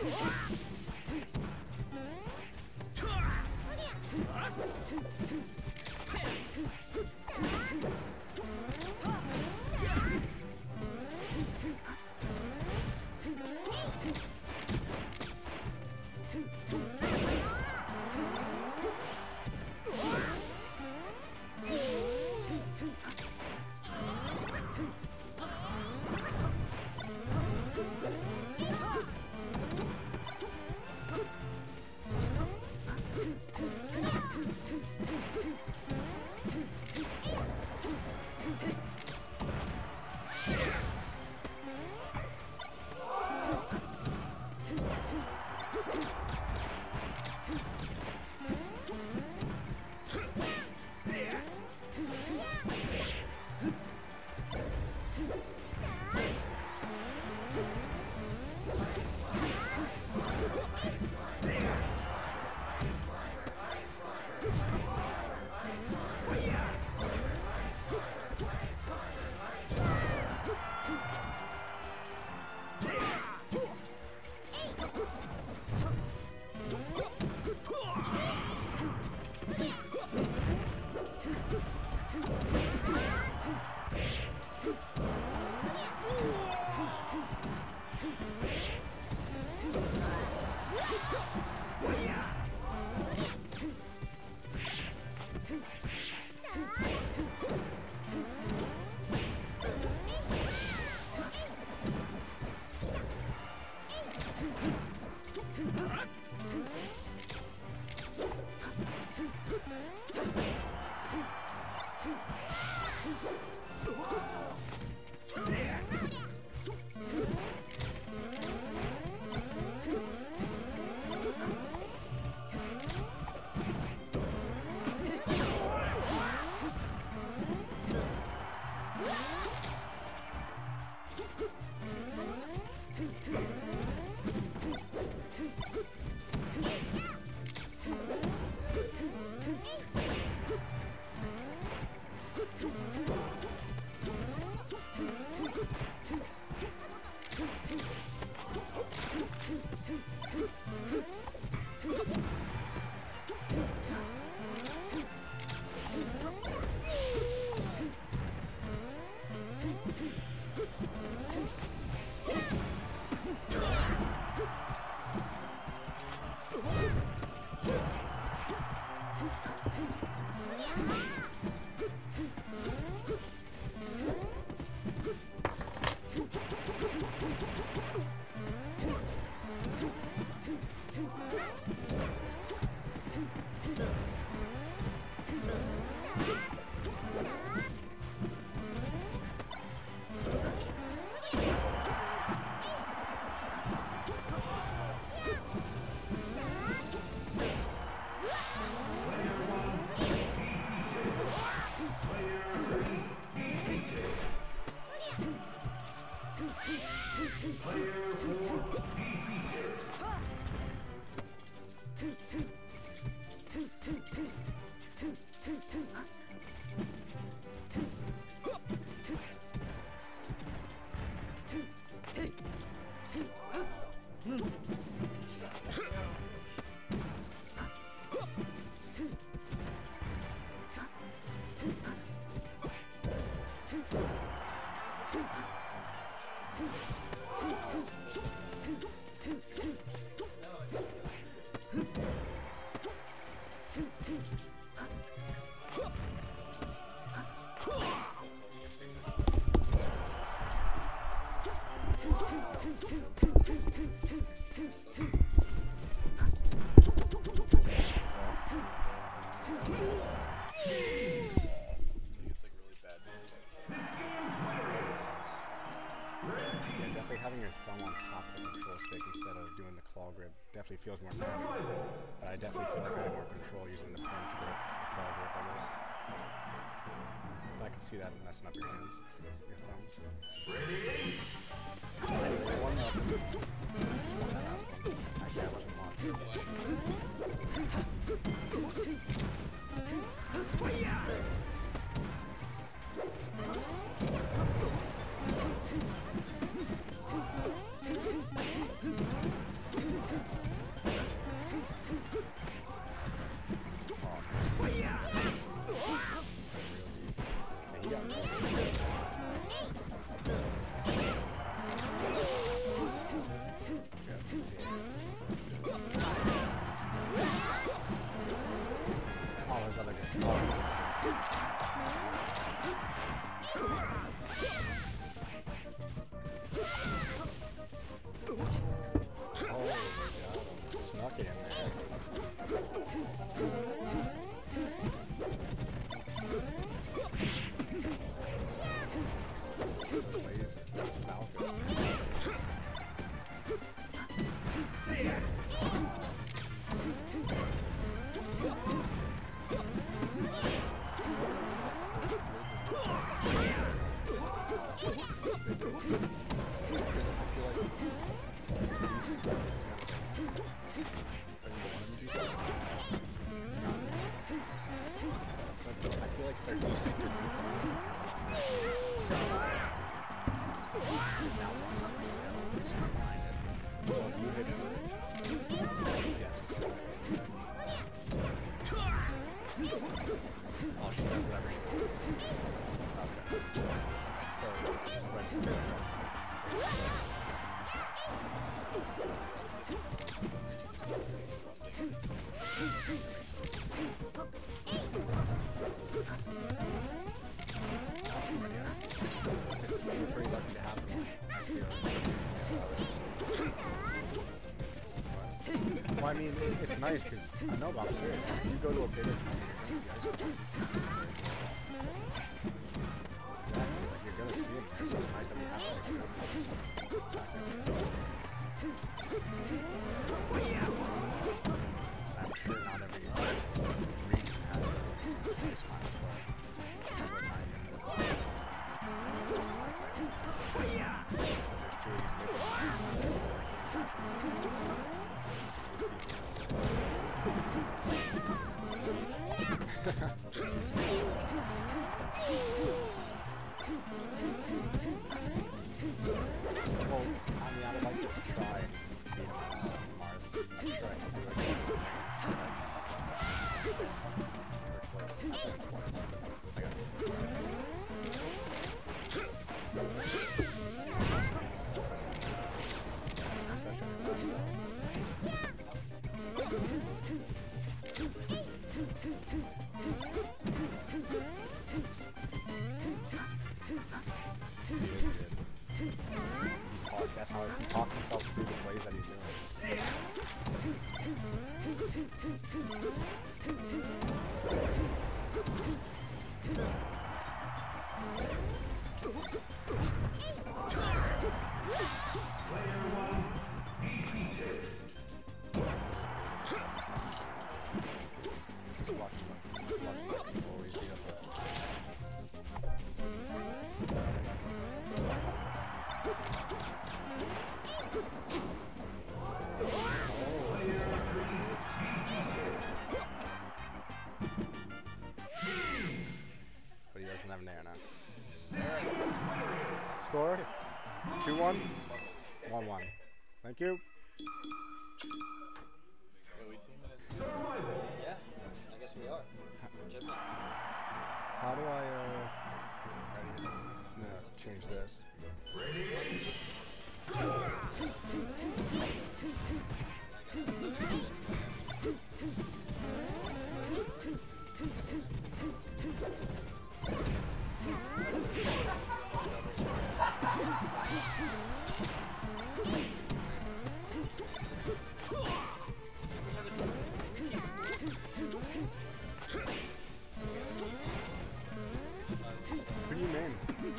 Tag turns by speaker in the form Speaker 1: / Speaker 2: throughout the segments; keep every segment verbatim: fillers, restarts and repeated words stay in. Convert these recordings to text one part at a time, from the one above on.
Speaker 1: Definitely feels more natural, but I definitely feel like I have more control using the punch grip, the claw grip, I guess. But I can see that messing up your hands, your thumbs. Anyway, one more. Just one that last one. Actually, I wasn't on. All his other games. All his other Oh, my God. Snuck it in there. I feel like they're decent to neutral. So if you hit it, yes. Oh, she does whatever she wants. Okay. So, right there. It's pretty lucky to have them. Well, I mean, it's, it's nice because I know about serious. If you go to a bigger tournament, you're going to see ice. Exactly, like you're going to see it there, so it's nice that we have to I'm sure not every region has a ice mine as well. There's two of these niggas. Well, I mean, I would like to try and beat him as Mars. I'm sure I can do it. I got it. That's how he talked himself through the plays that he's doing. But he doesn't have an air now. Score? two one? one one. Thank you.
Speaker 2: Yeah, I guess we are.
Speaker 1: How do I, uh, no, change this? What do you mean?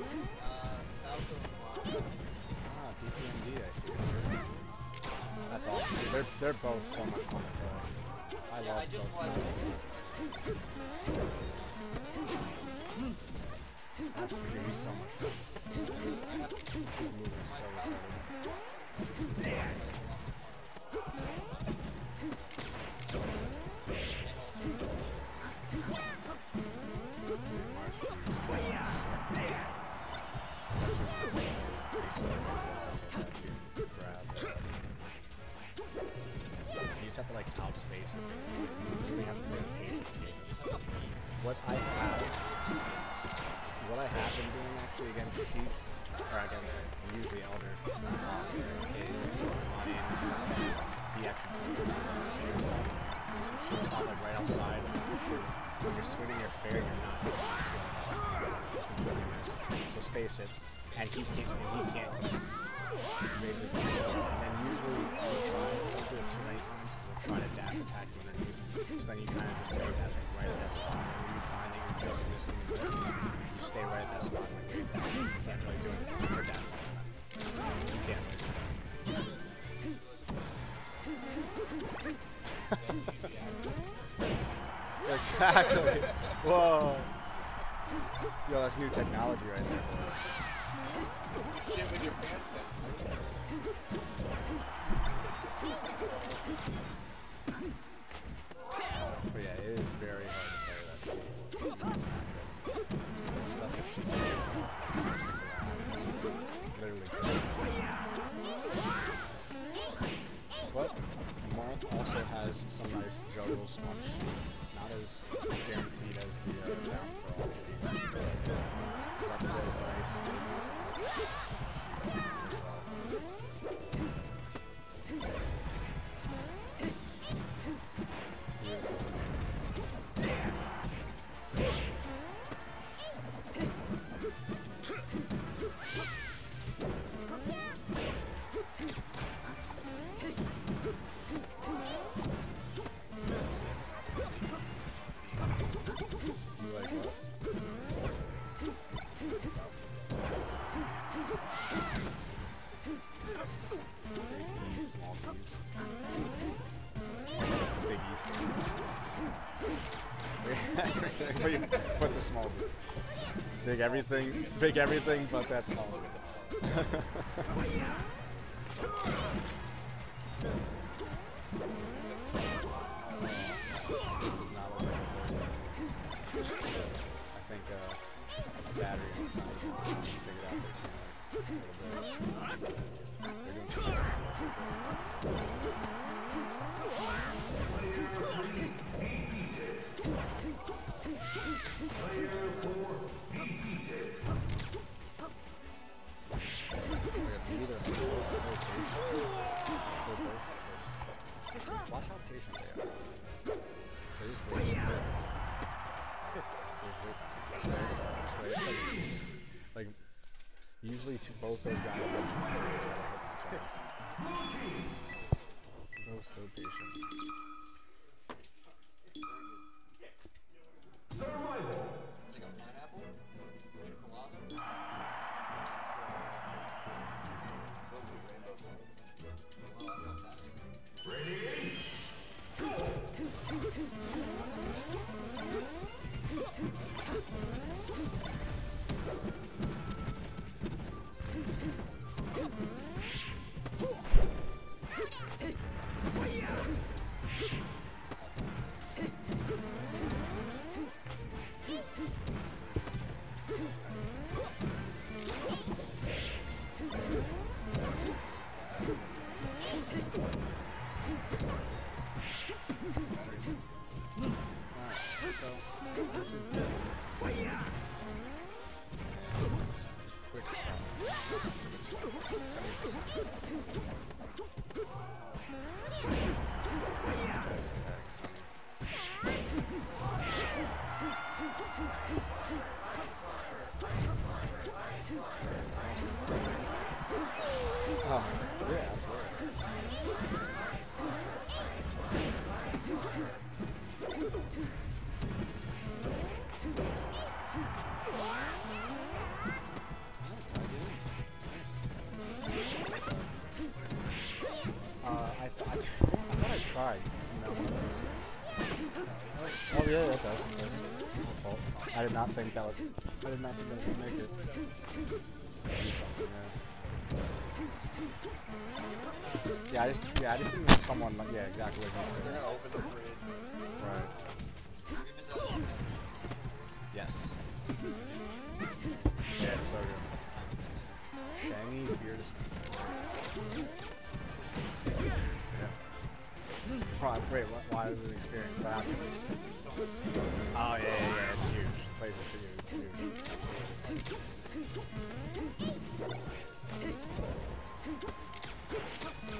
Speaker 1: Ah, P P M D, I see. That's awesome. They're, they're both so much fun to play. I love
Speaker 2: Yeah, I just
Speaker 1: both.
Speaker 2: like
Speaker 1: That's gonna be so much fun. This movie is so retarded. You just have to like outspace it basically. We have to really patience. What I have what I have been doing actually against Sheets, or against usually Elder, um, is on swinging your fair, you're not completely missed. So space it, and he can't, and he can't basically. And then usually you try, don't do it too many times, because we'll try to dash attack you underneath. So then you kind of just lay that like, right at that spot. And when you find that you're just missing the bit, you stay right at that spot and like, you can't really do anything for that. You can't really do that. Exactly. Whoa. Yo, that's new technology right there, boys.
Speaker 2: Shit with your pants down.
Speaker 1: But yeah, it is very hard to play that shit. Stuff is shit. Literally crazy. But Marth also has some nice juggles on sheet. Not as guaranteed as the uh, down throw on sheet. That feels nice. But the small bit. Big everything, big everything, but that small bit. This does not look like a board. I think uh, a battery is not figured out there too much. A little bit. They're doing too much. Watch how patient they are. They just wait. They just wait. Just wait. Like, like usually two, both those guys are hit each other. They're so patient.
Speaker 2: Survival. It's like a pineapple. Pina colada. It's, uh, it's supposed to be rainbow stuff. Oh, I love that. Ready? Two, two, two, two, two. Two, two, two, two. Two, two, two.
Speaker 1: Oh, yeah, absolutely. Uh, I, th I, tr I thought I tried. No, oh yeah, that does. That's my fault. I did not think that was. I did not think that was gonna make it. Do something, yeah. Yeah, I just, yeah, I just didn't want someone like, yeah, exactly like this.
Speaker 2: You're gonna open the fridge.
Speaker 1: Right. Yes. Yeah, it's so good. Chinese beer dispenser. Yeah. Wait, what, why is it an experience? What happened? Oh, yeah, yeah, yeah, it's huge. Plays it for you. It's huge.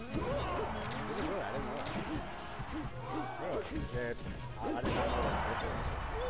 Speaker 1: Is it really? I didn't know that. Really? Yeah, it's, I, I did not know that.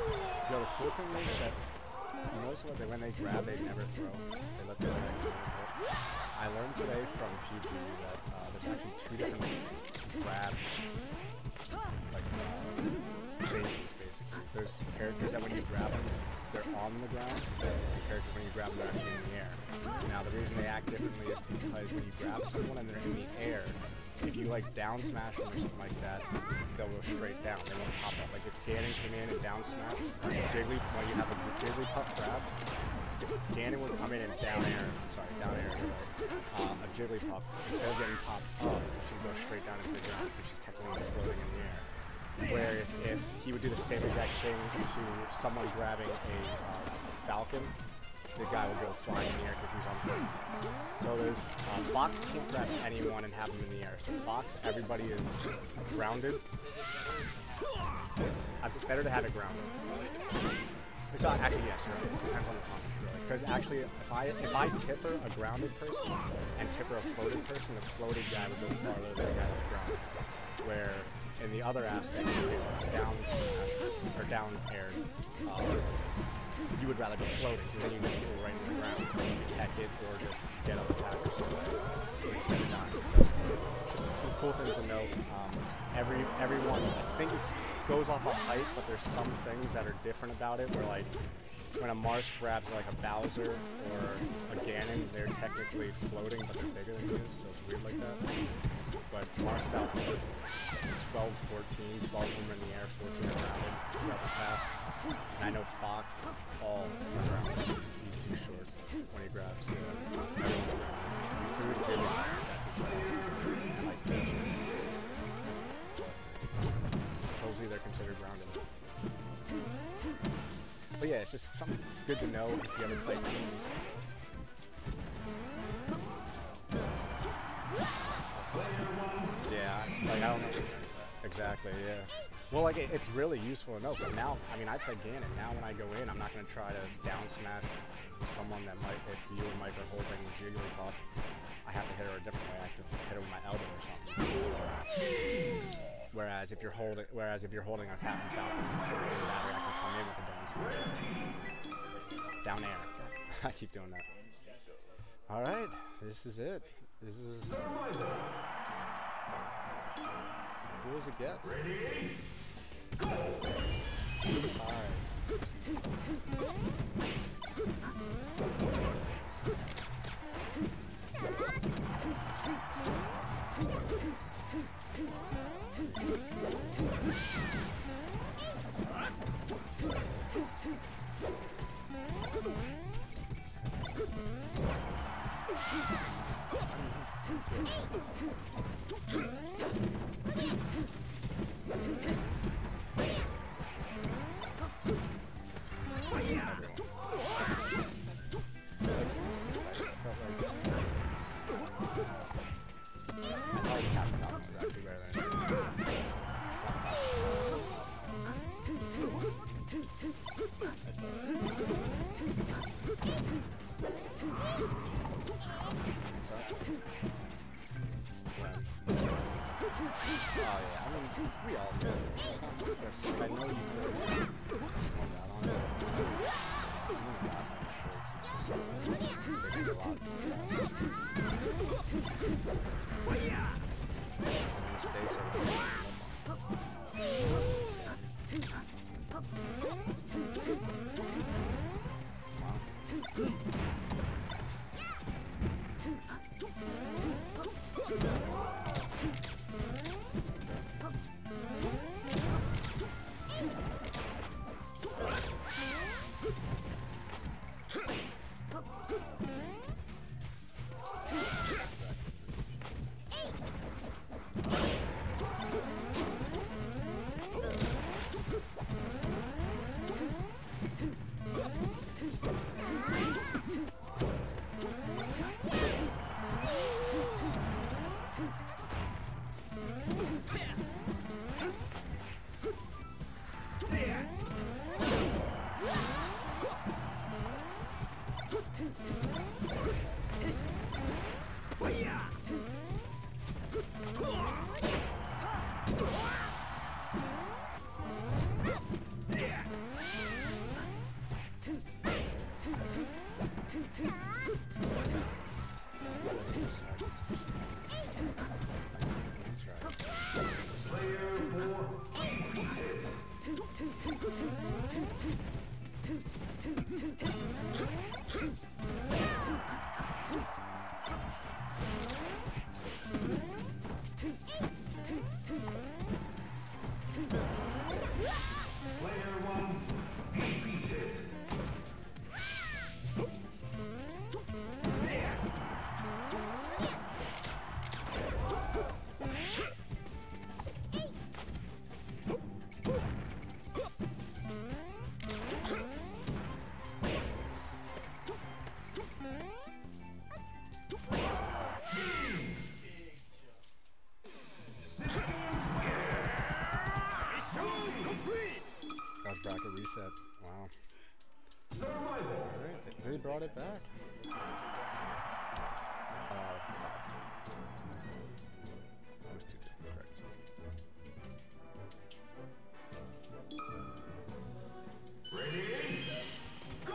Speaker 1: Yo, the cool thing is that most of what they, when they grab, they never throw. They let the leg hit. I learned today from P G that uh, there's actually two different grab like uh, phases, basically. There's characters that when you grab them, they're on the ground, and characters when you grab them, they're actually in the air. Now, the reason they act differently is because when you grab someone and they're in the air, if you like down smash them or something like that, they'll go straight down. They won't pop up. Like if Ganon came in and down smash, Jiggly, when you have a Jigglypuff grab, Ganon would come in and down air, sorry, down air, right? Uh, a Jigglypuff, instead of getting popped up, she would go straight down into the ground because she's technically floating in the air. Where if, if he would do the same exact thing to someone grabbing a uh, Falcon, the guy will go flying in the air because he's on foot. So there's, uh, Fox can't grab anyone and have them in the air. So Fox, everybody is grounded. It's, uh, it's better to have it grounded. It's not, actually, yes, you're right. It depends on the punish, really. Because actually, if I if I tipper a grounded person and tipper a floated person, the floated guy would go farther than the guy with grounded. Where in the other aspect, down uh, or down air, uh, you would rather be floating because then you just go right into the ground, you tech it, or just get up attack or something. Instead of dying. So, just some cool things to note. Um, every everyone, I think, goes off of height, but there's some things that are different about it. Where like when a Marth grabs like a Bowser or a Ganon, they're technically floating, but they're bigger than he is, so it's weird like that. But Marth's about twelve, fourteen, twelve of them in the air, fourteen are grounded throughout the past. And I know Fox, all grounded. He's too short when he grabs. So everyone's grounded. Food, Jimmy, like Peach. Supposedly they're considered grounded. But yeah, it's just something good to know if you ever play teams. Yeah, like I don't know. Exactly, yeah. Well, like it, it's really useful to know because now, I mean, I play Ganon. Now when I go in, I'm not going to try to down smash someone that might, if you and Mike are holding Jigglypuff, I have to hit her a different way. I have to hit her with my elbow or something. Whereas if you're holding, whereas if you're holding a Captain Falcon, I can come in with a down smash. Down air. I keep doing that. All right, this is it. This is cool as it gets. Ready? Go! We all know. I know you feel mistakes Bracket reset. Wow. Alright, they, they brought it back. Uh, five. That was two, correct.
Speaker 3: Ready? Go!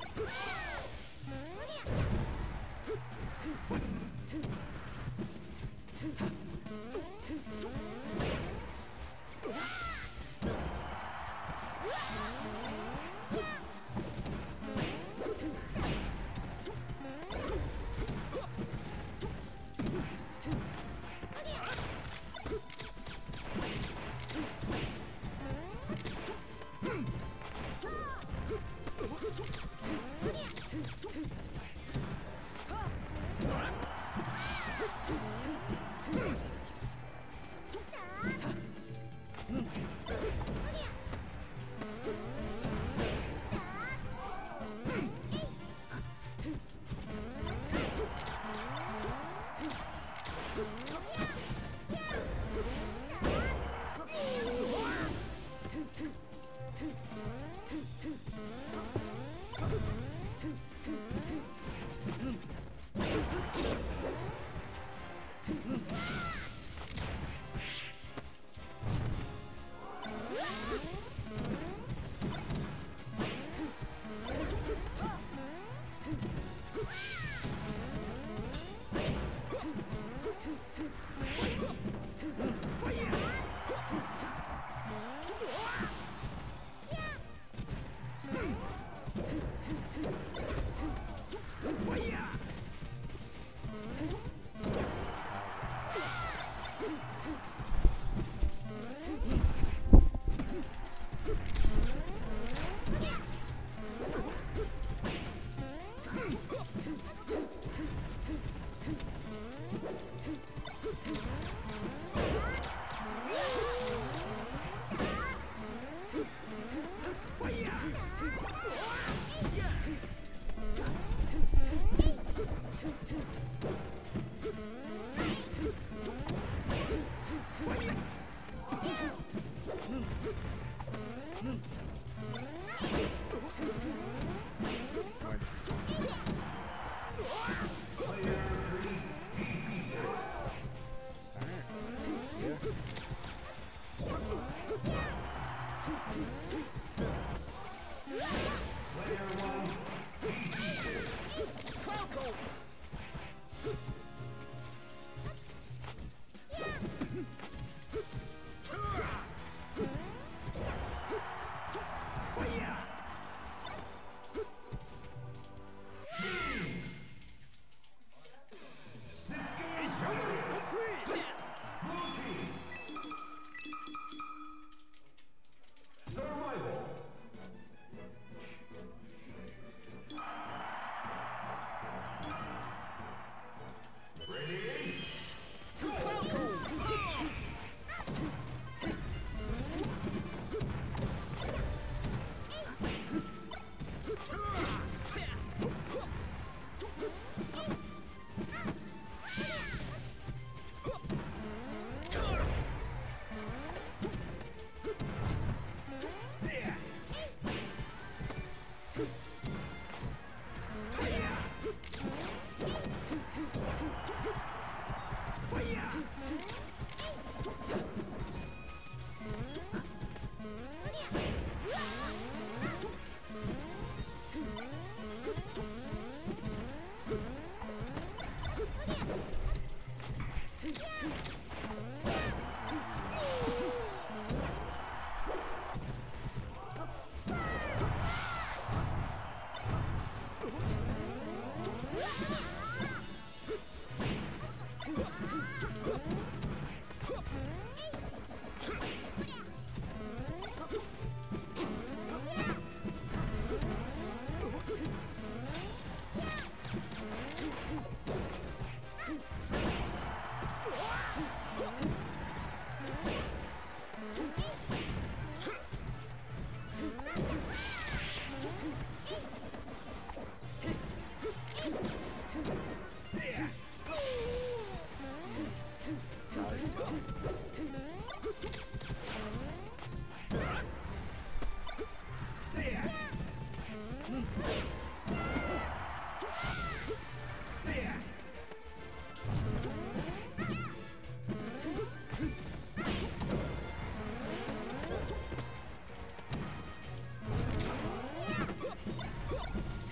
Speaker 1: Two.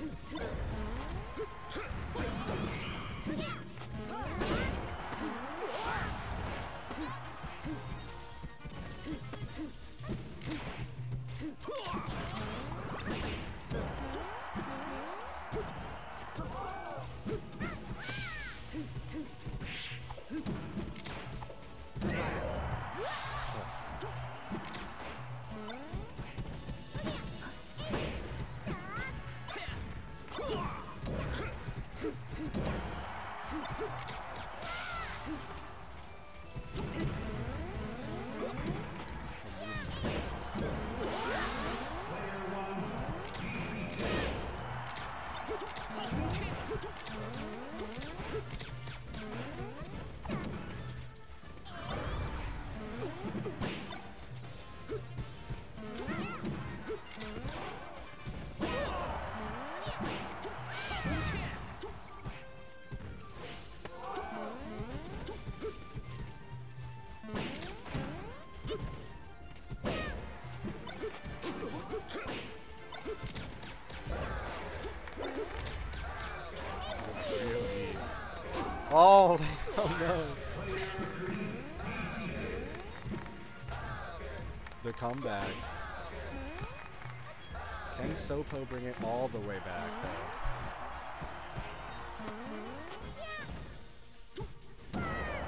Speaker 1: Oh, oh no. The comebacks. Can Sopo bring it all the way back, though?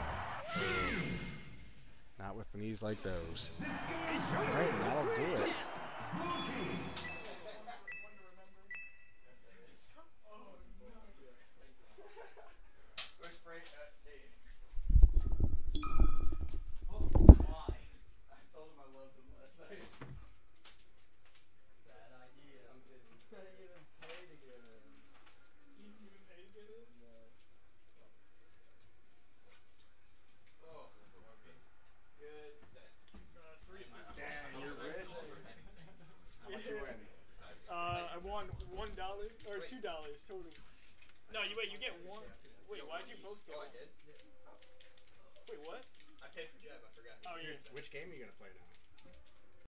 Speaker 1: Not with knees like those. Alright, that'll do it.
Speaker 4: Two dollars total. No, you wait. You get one. Wait, why did you both get?
Speaker 2: Oh,
Speaker 4: one?
Speaker 2: I did.
Speaker 4: Wait, what?
Speaker 2: I paid for Jeb. I forgot.
Speaker 4: Oh yeah.
Speaker 1: Which game are you gonna play now?